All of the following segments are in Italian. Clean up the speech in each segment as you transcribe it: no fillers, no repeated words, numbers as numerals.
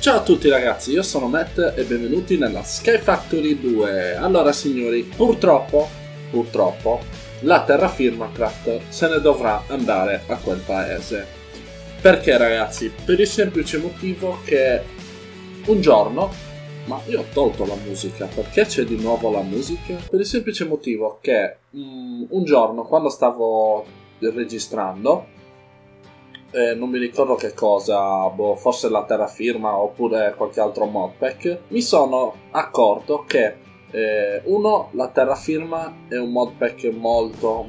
Ciao a tutti ragazzi, io sono Matt e benvenuti nella Sky Factory 2. Allora signori, purtroppo, la terraferma Craft se ne dovrà andare a quel paese. Perché ragazzi? Per il semplice motivo che un giorno, ma io ho tolto la musica, perché c'è di nuovo la musica? Per il semplice motivo che un giorno quando stavo registrando, non mi ricordo che cosa, forse la terraferma oppure qualche altro modpack, mi sono accorto che la terraferma è un modpack molto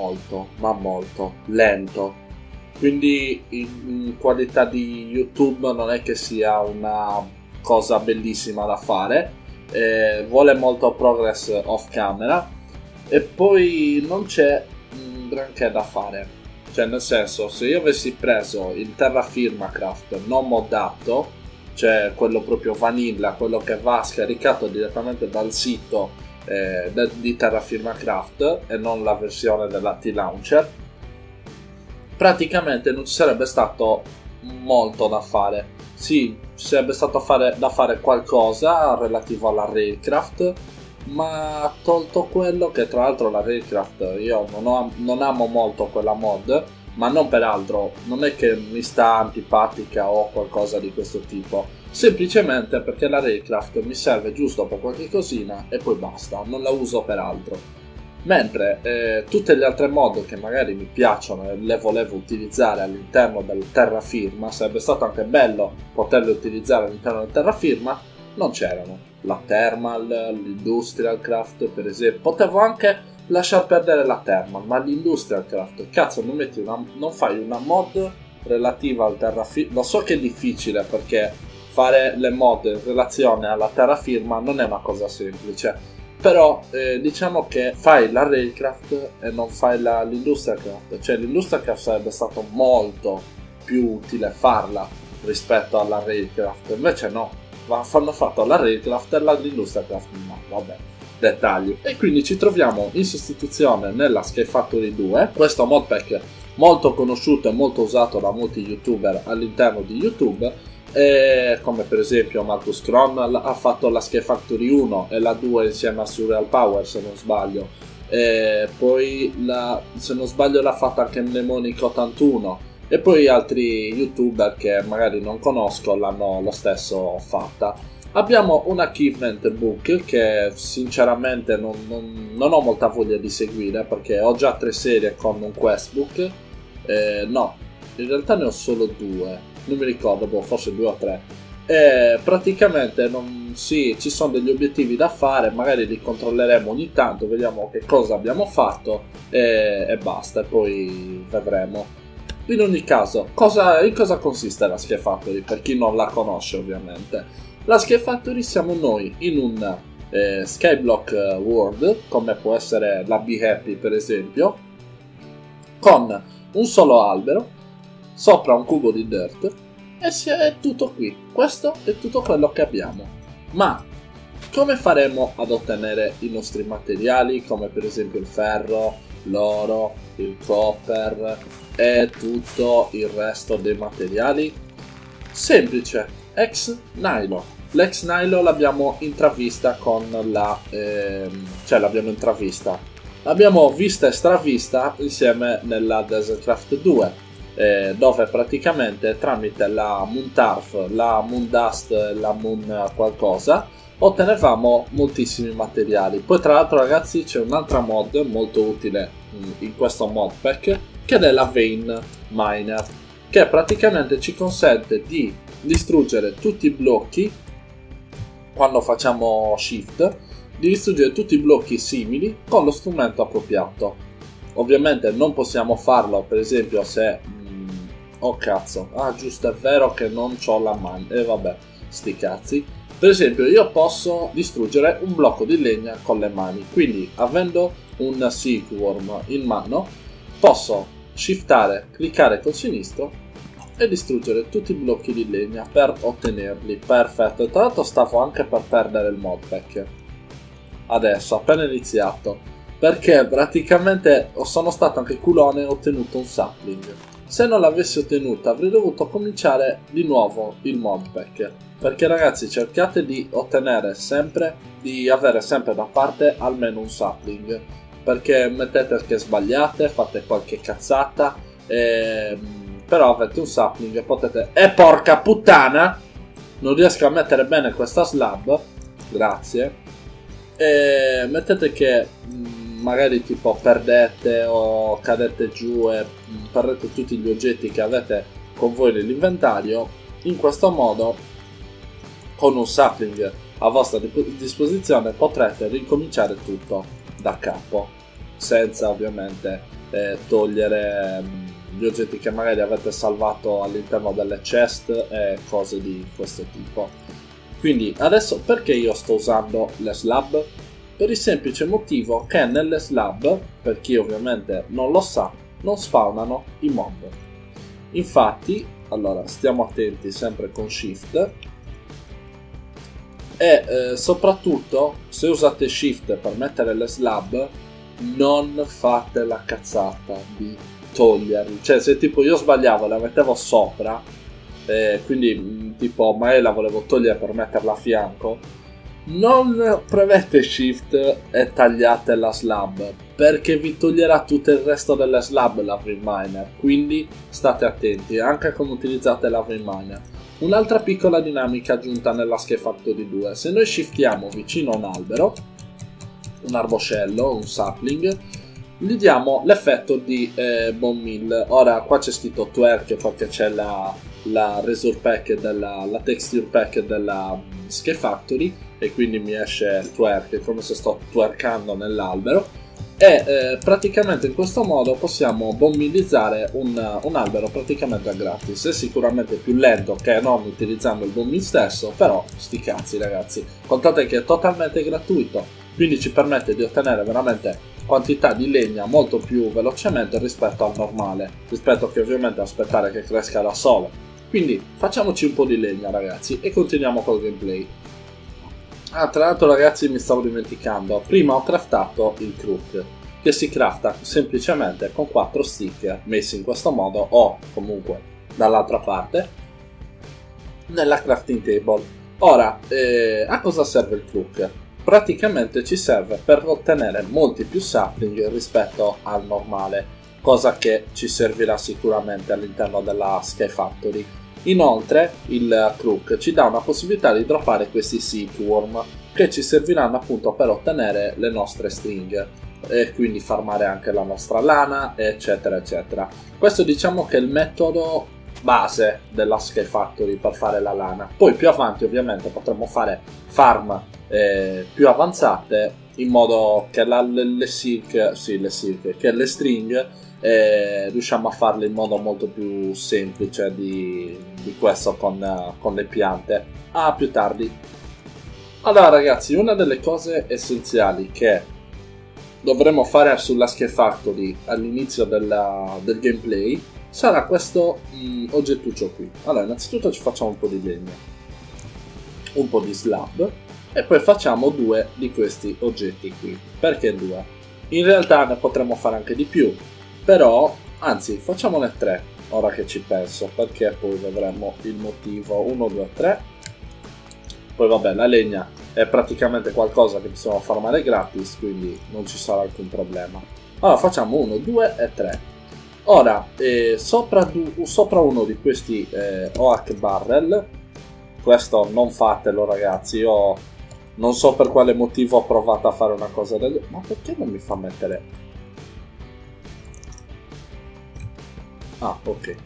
lento, quindi in qualità di YouTube non è che sia una cosa bellissima da fare, vuole molto progress off camera e poi non c'è granché da fare. Cioè, nel senso, se io avessi preso il terraferma Craft non moddato, cioè quello proprio vanilla, quello che va scaricato direttamente dal sito di terraferma Craft e non la versione della T-Launcher, praticamente non ci sarebbe stato molto da fare. Sì, ci sarebbe stato da fare qualcosa relativo alla Railcraft, ma tolto quello, che tra l'altro la Railcraft io non amo molto quella mod, ma non per altro, non è che mi sta antipatica o qualcosa di questo tipo, semplicemente perché la Railcraft mi serve giusto per qualche cosina e poi basta, non la uso per altro. Mentre tutte le altre mod che magari mi piacciono e le volevo utilizzare all'interno del terraferma, sarebbe stato anche bello poterle utilizzare all'interno del terraferma, non c'erano. La Thermal, l'Industrial Craft per esempio, potevo anche lasciar perdere la Thermal, ma l'Industrial Craft, cazzo, non fai una mod relativa al terraferma. Lo so che è difficile perché fare le mod in relazione alla terraferma non è una cosa semplice, però diciamo che fai la Railcraft e non fai l'Industrial Craft, cioè l'Industrial Craft sarebbe stato molto più utile farla rispetto alla Railcraft, invece no. Hanno fatto la Railcraft e l'Industrial Craft no, vabbè, dettagli. E quindi ci troviamo in sostituzione nella Sky Factory 2, questo modpack molto conosciuto e molto usato da molti youtuber all'interno di YouTube, come per esempio Marcus Kron ha fatto la Sky Factory 1 e la 2 insieme a Surreal Power, se non sbaglio, poi se non sbaglio l'ha fatta anche Mnemonic 81 e poi altri youtuber che magari non conosco l'hanno lo stesso fatta. Abbiamo un achievement book che sinceramente non ho molta voglia di seguire, perché ho già 3 serie con un quest book, no, in realtà ne ho solo 2, non mi ricordo, forse 2 o 3, e praticamente sì, ci sono degli obiettivi da fare, magari li controlleremo ogni tanto, vediamo che cosa abbiamo fatto e basta, e poi vedremo. In ogni caso, in cosa consiste la Sky Factory? Per chi non la conosce ovviamente, la Sky Factory siamo noi in un Skyblock World, come può essere la Be Happy per esempio, con un solo albero, sopra un cubo di dirt, e è tutto qui. Questo è tutto quello che abbiamo. Ma come faremo ad ottenere i nostri materiali, come per esempio il ferro, l'oro, il copper e tutto il resto dei materiali? Semplice, ex nihilo. L'ex nihilo l'abbiamo intravista con l'abbiamo vista e stravista insieme nella Desertcraft 2, dove praticamente tramite la Moonturf, la Moondust e la Moon qualcosa ottenevamo moltissimi materiali. Poi tra l'altro ragazzi c'è un'altra mod molto utile in questo modpack, che è la Vein Miner, che praticamente ci consente di distruggere tutti i blocchi quando facciamo shift, di distruggere tutti i blocchi simili con lo strumento appropriato. Ovviamente non possiamo farlo per esempio se oh cazzo, giusto, è vero che non ho la mano, e vabbè, sti cazzi. Per esempio io posso distruggere un blocco di legna con le mani, quindi avendo un silkworm in mano posso shiftare, cliccare col sinistro e distruggere tutti i blocchi di legna per ottenerli. Perfetto, tra l'altro stavo anche per perdere il modpack adesso, appena iniziato, perché praticamente sono stato anche culone e ho ottenuto un sapling. Se non l'avessi ottenuta avrei dovuto cominciare di nuovo il modpack. perché ragazzi cercate di ottenere sempre, di avere sempre da parte almeno un sapling, perché mettete che sbagliate, fate qualche cazzata, però avete un sapling e potete... porca puttana! Non riesco a mettere bene questa slab, grazie, e mettete che magari tipo perdete o cadete giù e perdete tutti gli oggetti che avete con voi nell'inventario. In questo modo, con un sapling a vostra disposizione, potrete ricominciare tutto da capo, senza ovviamente togliere gli oggetti che magari avete salvato all'interno delle chest e cose di questo tipo. Quindi adesso perché io sto usando le slab? Per il semplice motivo che nelle slab, per chi ovviamente non lo sa, non spawnano i mob. Infatti, allora stiamo attenti sempre con shift, e soprattutto se usate shift per mettere le slab, non fate la cazzata di toglierli. Cioè, se tipo io sbagliavo e la mettevo sopra, quindi tipo magari la volevo togliere per metterla a fianco, non premete shift e tagliate la slab, perché vi toglierà tutto il resto delle slab l'Avril Miner. Quindi state attenti anche a come utilizzate l'Avril Miner. Un'altra piccola dinamica aggiunta nella Scale Factory 2: se noi shiftiamo vicino a un albero, un arboscello, un sapling, gli diamo l'effetto di bone meal. Ora qua c'è scritto twerk perché c'è la resource pack la texture pack della Scale Factory, e quindi mi esce twerk, come se sto twerkando nell'albero, e praticamente in questo modo possiamo bombinizzare un albero praticamente a gratis. È sicuramente più lento che non utilizzando il bomb stesso, però sti cazzi ragazzi, contate che è totalmente gratuito, quindi ci permette di ottenere veramente quantità di legna molto più velocemente rispetto al normale, rispetto che ovviamente aspettare che cresca da solo. Quindi facciamoci un po' di legna ragazzi e continuiamo col gameplay. Tra l'altro ragazzi, mi stavo dimenticando, prima ho craftato il crook, che si crafta semplicemente con 4 stick messi in questo modo, o comunque dall'altra parte nella crafting table. Ora, a cosa serve il crook? Praticamente ci serve per ottenere molti più sapling rispetto al normale, cosa che ci servirà sicuramente all'interno della Scale Factory. Inoltre il crook ci dà una possibilità di droppare questi silkworm, che ci serviranno appunto per ottenere le nostre stringhe e quindi farmare anche la nostra lana, eccetera eccetera. Questo diciamo che è il metodo base della Scale Factory per fare la lana. Poi più avanti ovviamente potremo fare farm più avanzate, in modo che le string riusciamo a farle in modo molto più semplice di questo con le piante. Più tardi. Allora ragazzi, una delle cose essenziali che dovremo fare sulla Scale Factory all'inizio del gameplay sarà questo oggettuccio qui. Allora, innanzitutto ci facciamo un po' di legno, un po' di slab, e poi facciamo 2 di questi oggetti qui. Perché 2? In realtà ne potremmo fare anche di più, però, anzi, facciamone 3, ora che ci penso, perché poi vedremo il motivo. 1, 2, 3. Poi vabbè, la legna è praticamente qualcosa che possiamo farmare gratis, quindi non ci sarà alcun problema. Allora facciamo 1, 2 e 3. Ora, sopra uno di questi oak barrel, questo non fatelo ragazzi, io non so per quale motivo ho provato a fare una cosa del... Ma perché non mi fa mettere... ok.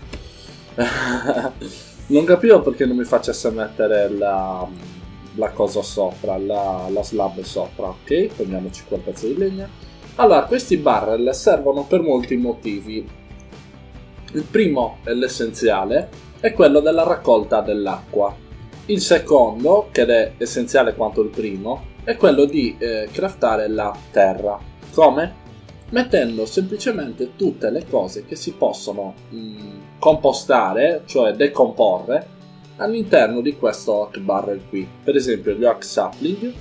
Non capivo perché non mi facesse mettere la cosa sopra, la slab sopra. Ok, prendiamoci quel pezzo di legna. Allora, questi barrel servono per molti motivi. Il primo e l'essenziale è quello della raccolta dell'acqua. Il secondo, che è essenziale quanto il primo, è quello di craftare la terra. Come? Mettendo semplicemente tutte le cose che si possono compostare, cioè decomporre, all'interno di questo oak barrel qui. Per esempio gli oak sapling,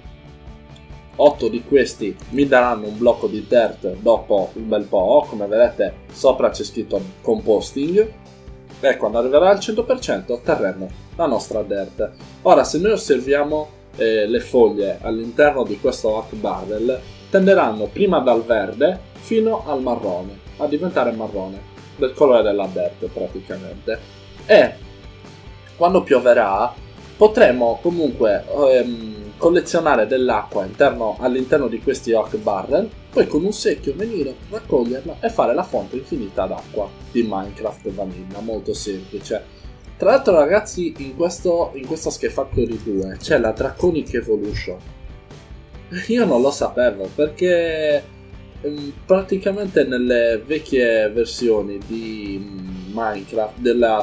8 di questi mi daranno un blocco di dirt dopo un bel po', come vedete sopra c'è scritto composting, e quando arriverà al 100% terremo la nostra dirt. Ora, se noi osserviamo le foglie all'interno di questo oak barrel, tenderanno prima dal verde fino al marrone, a diventare marrone, del colore della dirt praticamente. E quando pioverà potremo comunque collezionare dell'acqua all'interno di questi oak barrel, poi con un secchio venire, raccoglierla e fare la fonte infinita d'acqua di Minecraft Vanilla, molto semplice. Tra l'altro ragazzi, in questa Scafactory 2 c'è la Draconic Evolution. Io non lo sapevo perché praticamente nelle vecchie versioni di Minecraft,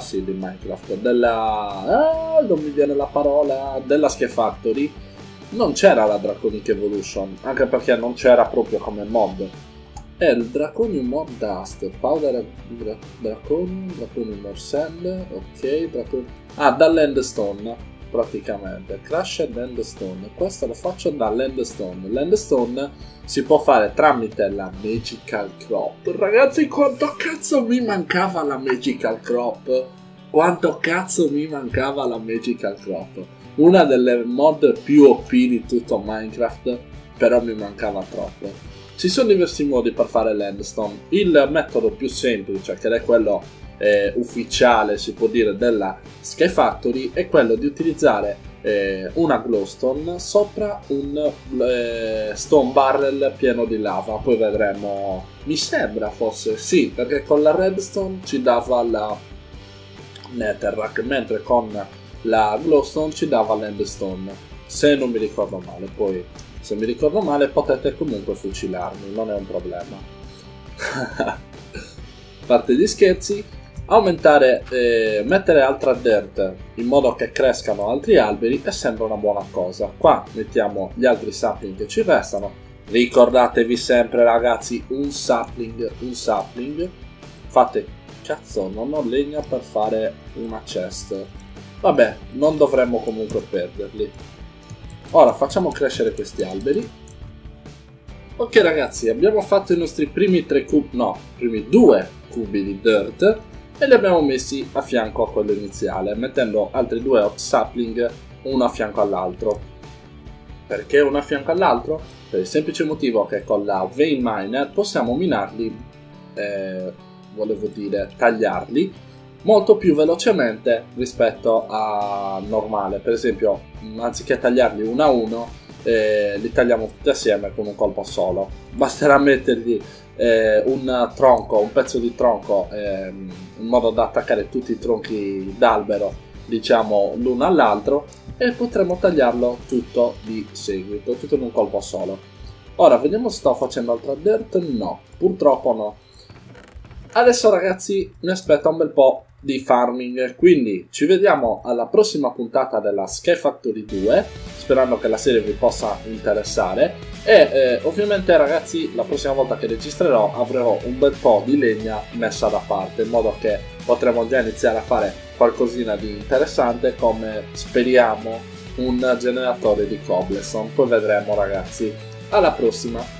non mi viene la parola, della Scafactory, non c'era la Draconic Evolution, anche perché non c'era proprio come mod. È il Draconium Mod Dust, Powder Draconium More Sand, ok, dall'Endstone, praticamente, Crushed Endstone, questo lo faccio dall'Endstone. L'Endstone si può fare tramite la Magical Crop. Ragazzi, quanto cazzo mi mancava la Magical Crop? Quanto cazzo mi mancava la Magical Crop? Una delle mod più OP di tutto Minecraft, però mi mancava troppo. Ci sono diversi modi per fare l'endstone. Il metodo più semplice, che è quello ufficiale, si può dire, della Scafactory, è quello di utilizzare una glowstone sopra un stone barrel pieno di lava. Poi vedremo, mi sembra forse sì, perché con la redstone ci dava la netherrack, mentre con la glowstone ci dava l'endstone, se non mi ricordo male. Poi se mi ricordo male potete comunque fucilarmi, non è un problema. A parte gli scherzi, mettere altra dirt in modo che crescano altri alberi è sempre una buona cosa. Qua mettiamo gli altri sapling che ci restano. Ricordatevi sempre ragazzi, un sapling. Fate, cazzo, non ho legna per fare una chest. Vabbè, non dovremmo comunque perderli. Ora facciamo crescere questi alberi. Ok ragazzi, abbiamo fatto i nostri primi 2 cubi di dirt e li abbiamo messi a fianco a quello iniziale, mettendo altri 2 oak sapling uno a fianco all'altro. Perché uno a fianco all'altro? Per il semplice motivo che con la vein miner possiamo minarli, volevo dire tagliarli, molto più velocemente rispetto a normale. Per esempio, anziché tagliarli uno a uno, li tagliamo tutti assieme con un colpo solo. Basterà mettergli un pezzo di tronco, in modo da attaccare tutti i tronchi d'albero, diciamo, l'uno all'altro, e potremo tagliarlo tutto di seguito, tutto in un colpo solo. Ora vediamo se sto facendo altra dirt. No, purtroppo no. Adesso ragazzi mi aspetta un bel po' di farming, quindi ci vediamo alla prossima puntata della Scafactory 2, sperando che la serie vi possa interessare, e ovviamente ragazzi la prossima volta che registrerò avrò un bel po' di legna messa da parte, in modo che potremo già iniziare a fare qualcosina di interessante, come speriamo un generatore di cobblestone. Poi vedremo ragazzi, alla prossima.